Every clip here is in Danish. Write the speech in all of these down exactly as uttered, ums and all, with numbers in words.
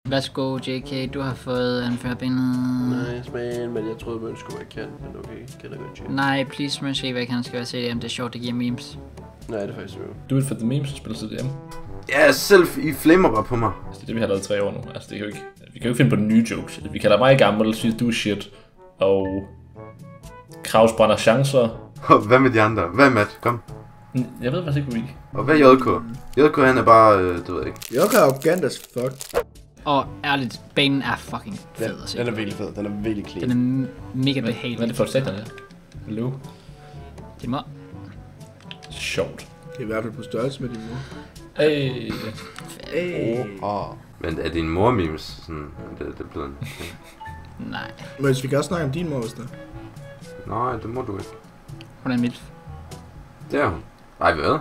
Værsgo, J K, du har fået anførbindet. Nice, man, men jeg troede, man skulle være kendt, men okay, kan jeg godt. Nej, please, man se, hvad han skal være C D M. Det er sjovt, det giver memes. Nej, det er faktisk jo. Du vil for the memes, spiller C D M? Ja, selv I flimmer bare på mig. Altså, det er det, vi har lavet i tre år nu. Altså, det kan jo ikke... Vi kan jo ikke finde på nye jokes. Vi kalder mig gammel, siger du shit, og... Kraus brænder chancer. Og hvad med de andre? Hvad er Matt? Kom. Jeg ved faktisk ikke, hvor vi... Og hvad er J K? J K, han er bare, øh, det ved jeg ikke. J K er arrogant as fuck. Og ærligt, banen er fucking fed at se. Den er virkelig fed, den er virkelig clean. Den er mega behagelig. Hvad er det for et sæt, der er? Hallo? Det må... Sjovt. Det er i hvert fald på størrelse med din mor. Hey. Hey. Oh. Men er din mor memes sådan, det, det er blevet... Nej. Men vi kan også snakke om din mor, hvis der. Nej, det må du ikke. Hun er mit. Det er hun. Ej, hvad?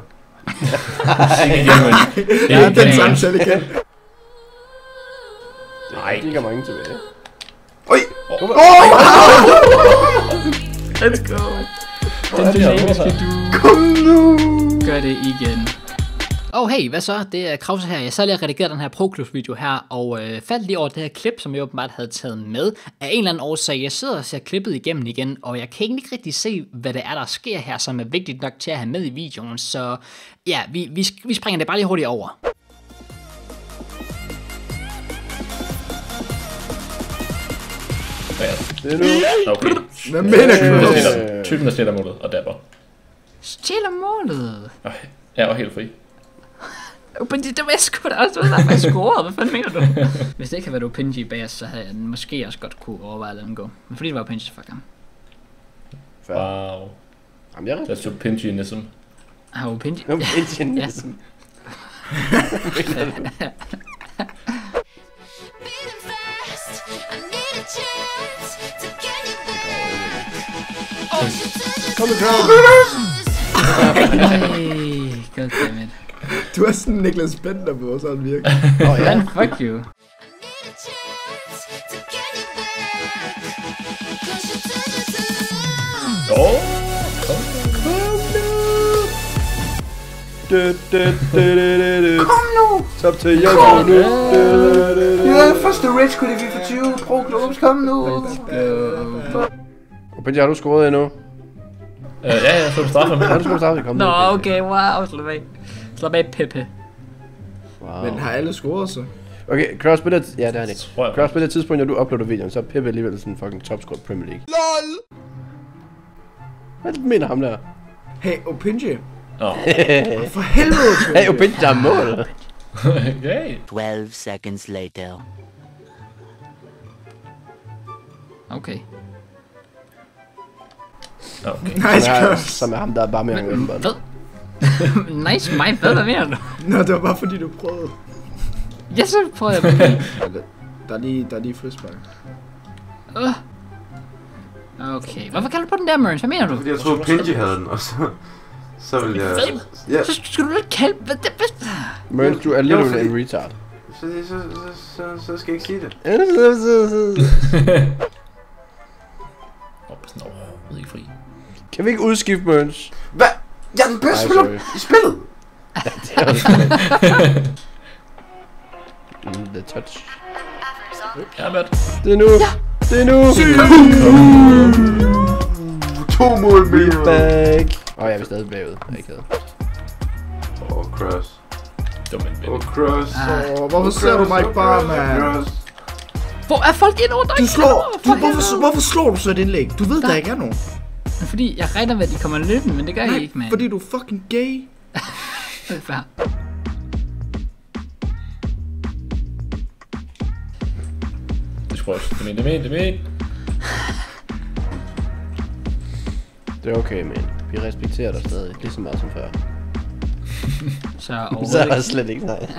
Ja, den samtale igen. Nej, det kommer ingen tilbage. Oj! Oh. Let's go! Den dynamiske du... Kom nu! Gør det igen. Oh hey, hvad så? Det er Krause her. Jeg sad lige og redigerede den her ProClubs video her, og øh, faldt lige over det her klip, som jeg åbenbart havde taget med. Af en eller anden årsag, jeg sidder og ser klippet igennem igen, og jeg kan ikke rigtig se, hvad det er, der sker her, som er vigtigt nok til at have med i videoen. Så ja, vi, vi, vi springer det bare lige hurtigt over. Det er nu. Okay. Hvad mener du? Typen, der stiller målet og dapper. Stiller målet? Okay. Jeg var helt fri. Men det, det var jeg sgu da også, det var der, jeg scorede. Hvad fanden mener du? Hvis det ikke havde været Opinji bag os, så havde jeg måske også godt kunne overveje at lade dem gå. Men fordi det var Opinji, så fuck ham. Wow. Jamen, jeg er That's Opinji-nism. Ah, Opinji? Opinji-nism. Kom nu, Kraus! Nej, goddammit. Du er sådan Niklas Bender på, sådan virker. Åh ja, fuck you. Åh! Kom nu! Stop til J K nu! Ja, første Rage Quit i FIFA tyve. ProClubs, kom nu! Opinji, har du scoret endnu? Ja, ja, så er du straffet. Har du scoret straffet? Kom nu. Nå, okay, wow, slap af. Slap af, Pepe. Wow. Men har alle scoret så? Okay, Kraus, på det... Ja, det har det. Tror jeg. Kraus, på det tidspunkt, når du uploader videoen, så er Pepe alligevel sådan en fucking topscorer Premier League. LOL! Hvad mener ham der? Hey, Opinji. Åh. For helvede, Hey, Opinji, der er mål! Okay. twelve seconds later. Okay. Okay. Nice, Som er, Kraus. som er ham, der er bare mere end Hvad? Nice, mig, hvad, hvad mener du? Nå, det var bare fordi du prøvede. Ja, så prøver jeg på det. Der er lige, der er lige frispark. Uh. Okay, hvorfor kalder du på den der, Mørens? Hvad mener du? Fordi jeg troede, Pinji havde den, og så... Så vil jeg... Ja, Så skal du ikke kalde... Hvad det bedste? Mørens, du er Jo, alligevel fordi- en retard. så, så, så, så, så skal jeg ikke sige det. Åh, sådan overhovedet ikke fri. Kan vi ikke udskifte Mørens? Hvad? Jeg er den bedste Ej, spiller sorry. i spillet! Mm, the touch. Ja, Matt. Det er nu! Det er nu! To mål mere! Back! Åh, oh, jeg er stadig bagud. Jeg ikke havde. Åh, oh, Cross. Dum en Åh, ven. Cross. Åh, hvorfor ser du mig ikke bare, mand? Hvor er folk ind over dig? Du slår! Du, hvorfor, hvorfor slår du så et indlæg? Du ved, der ikke er nogen. Fordi jeg regner med, at de kommer løbende, men det gør I ikke, mand. Fordi du er fucking gay. Det er fair. Det tror jeg også. Det er min, det er min, det er min. Det er okay, man. Vi respekterer dig stadig, lige så meget som før. Så Så er overhovedet der ikke. slet ikke nej.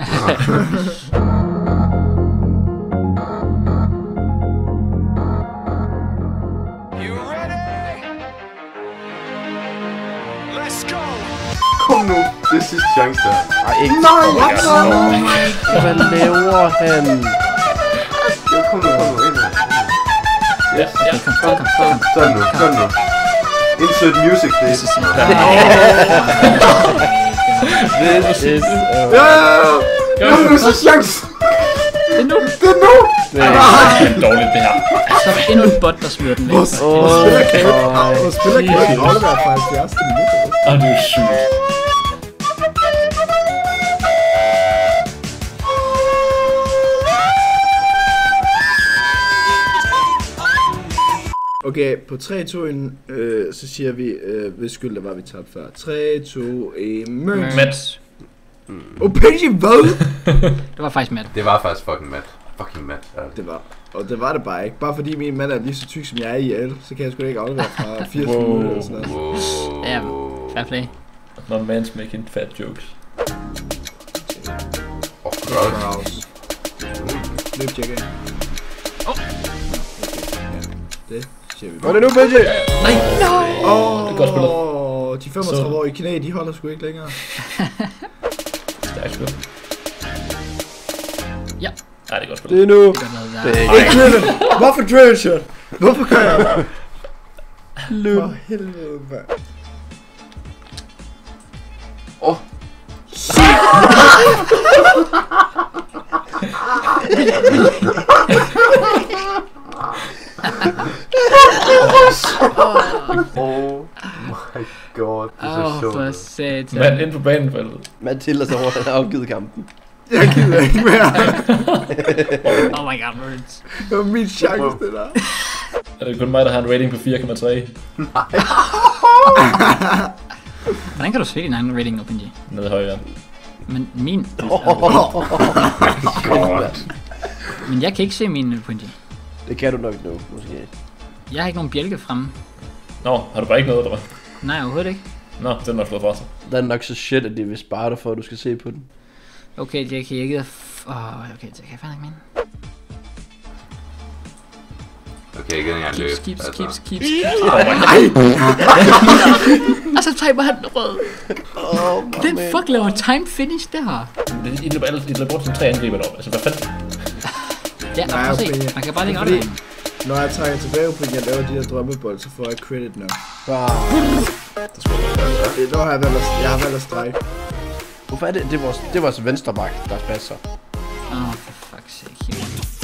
Kom nu! Det er sidste chance der. Ej, ikke. Nej! What? Hvad laver han? Ja, kom nu, kom nu, ind her. Ja, ja. Kom, kom, kom, kom. Sådan nu, sådan nu. Insert music, please. This is... Ja! Nu er det så chance! er nu. Det er nu! Det er dårligt, det her. Så er der endnu en bot, der smider den væk. Hvor spiller Kate? Hvor spiller Kate? Oliver er faktisk halvfjerds minutter. Åh, det er jo sygt. Okay, på tre, to, et, øh, så siger vi, øh, hvis skyld der var vi tabt før. tre, to, et, Møns. Matt. Oh, Pidgey, hvad? Det var faktisk Matt. Det var faktisk fucking Matt. Fucking Matt. Ja. Det var, og det var det bare ikke. Bare fordi min mand er lige så tyk, som jeg er i alle, så kan jeg sgu da ikke aflevere fra firs Wow. minutter eller sådan noget. Wow. Ja, fair play. No man's making fat jokes. Oh, gross. Kraus. Løb, tjek af. Åh. Det siger vi Hvor er bare. det nu, Benji? Nej, no! Åh, er godt spillet. oh, de femogtredive år i knæ, de holder sgu ikke længere. Stærkt spil. Ja, Nej, det er godt spil. Det er nu. det er noget der. Det er ikke. Ikke driven! Hvorfor driven shot? Hvorfor kan jeg? For helvede, mand. Åh. Oh my god, det er så Åh, sjovt. for satan. Mand ind på banefeltet. Mathilde så over, han har afgivet kampen. Jeg gider ikke mere. Oh my god, Mørens. Det var min chance, det der. Er det kun mig, der har en rating på fire komma tre? Hvordan kan du se din egen rating, OpenG? Nede i højre. Men min... God. Men jeg kan ikke se min OpenG. Det kan du nok nu, måske. Jeg har ikke nogen bjælke fremme. Nå, har du bare ikke noget, eller hvad? Nej, overhovedet ikke. Nå, den er nok slået fra sig. Den er nok så shit, at de vil spare dig for, at du skal se på den. Okay, det kan jeg ikke... Åh, oh, okay, det kan jeg fandme ikke mene. Okay, igen en gang løb. Keeps, keeps, altså. keeps, keeps, keeps. Og så taber han den rød. Oh, Den fuck laver time finish der. Det- I løber alle, I løber rundt som tre angriber deroppe. Altså, hvad fanden? Ja, og Nej, prøv at okay. se. Man kan bare lægge Fordi- aflevering. Når jeg trækker tilbage på, jeg laver de her drømmebold, så får jeg credit nok. Wow. Det, nu har jeg valgt at, jeg har valgt at strike. Hvorfor er det? Det er vores, det er vores venstre bak, der spasser. Åh, oh, for fuck's sake.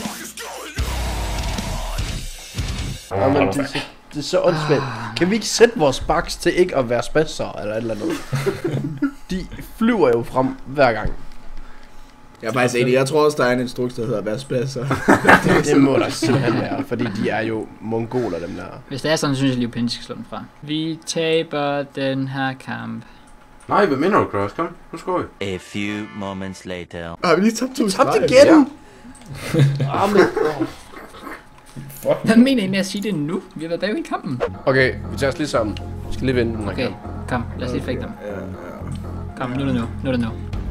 Ja, men det, er så- det er så åndssvagt. Kan vi ikke sætte vores baks til ikke at være spasser eller et eller andet? De flyver jo frem hver gang. Jeg er faktisk enig. Jeg tror også, der er en instruks, der hedder Vær spasser. Det må der simpelthen være, fordi de er jo mongoler, dem der. Hvis det er sådan, så synes jeg lige, at Pinch skal slå den fra. Vi taber den her kamp. Nej, hvad mener du, Cross? Kom, nu skår vi. A few moments later. Har vi lige tabt to Tabt streg? igen! Ah, men... Fuck. Hvad mener I med at sige det nu? Vi har været bagud i kampen. Okay, vi tager os lige sammen. Vi skal lige vinde den her Okay, kamp. kom. Lad os lige fække dem. Ja, ja. Kom, nu er det nu. Nu er det nu.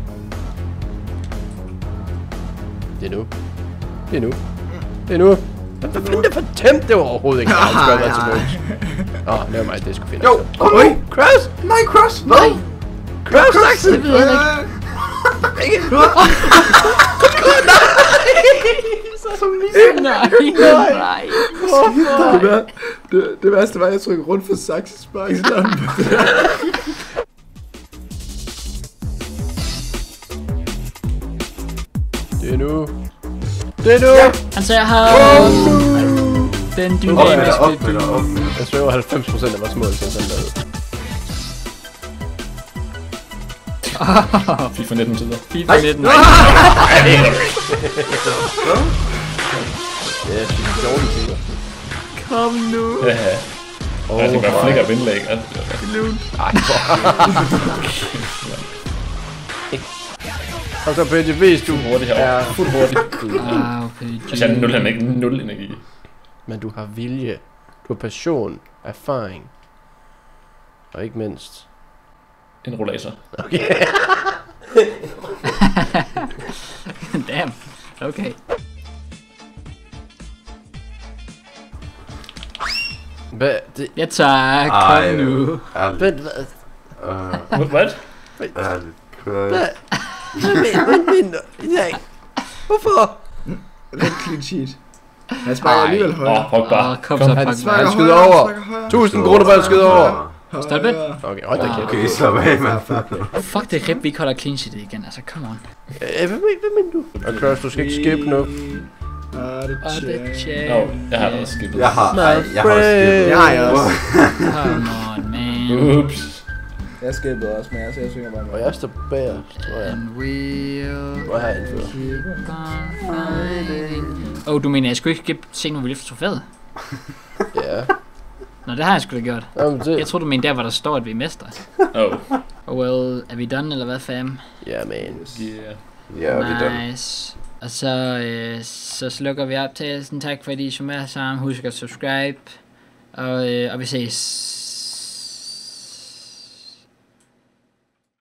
Det er nu. Det er nu. Det er nu. Hvad fanden det for tæmt? Det var overhovedet ikke, han skulle have været til mål. Åh, lad mig, det skulle finde. Jo, kom nu! Oj, Cross! Nej, Cross! Hvad? Nej! Cross, Saxon! Det ved jeg ikke. Nej, nej. Det, vær, det, det værste var, at jeg trykkede rundt for Saxes sparkslam. Det er nu. Det er nu! Han sagde ham. Den Op med dig, dynamiske op med dig, op med dig. Jeg svæver halvfems procent af vores mål til sådan der. FIFA nitten tider. FIFA nitten. Ja, det er fjorten tider. Kom nu. Ja, ja. Åh, Jeg tænker bare flikker op indlæg. Ja. og så Benji, vis du. Hurtigt herovre. Ja. Fuldt hurtigt. Ah, okay. Altså, han nul, han er ikke nul energi. Men du har vilje. Du har passion, erfaring. Og ikke mindst. En rollator. Okay. Damn. Okay. Hvad? Det... Ja tak. Ej, Kom nu. ærligt. Hvad? Hvad? Øh, Hvad? ærligt. Hvad? Hvad mener du? Nej. Hvorfor? Red clean sheet. Han sparker Ej. alligevel Åh, højere. fuck bare. Åh, kom Kom. så, Han fuck sparker mig. skyder over. tusind kroner for at skyde over. Stop it. Okay, hold da kæft. Okay, slap af, mand. Fuck det rip, vi ikke holder clean sheet igen, altså come on. Øh, hvad, hvad mener du? Og Cross, du skal ikke skip nu. Ah, det Og det tjek. tjek. Nå, jeg har allerede skippet. Jeg har, ej, jeg har også skippet. Det har jeg også. Come on, man. Ups. Jeg skippede også, men jeg, så jeg synger bare med. Og jeg står bagerst, tror jeg. And we'll Hvor er jeg indført? keep on fighting. Åh, oh, du mener, jeg skulle ikke skip scenen, hvor vi løfter trofæet? Ja. Nå, det har jeg sgu da gjort. Jamen, det... Jeg tror du mener der, hvor der står, at vi er mestre. Oh, Oh well, er vi done, eller hvad fam? Ja, man. yeah. Ja, vi er done. Nice. Og så, øh, så slukker vi optagelsen. Tak fordi I så med sammen. Husk at subscribe. Og, øh, og vi ses.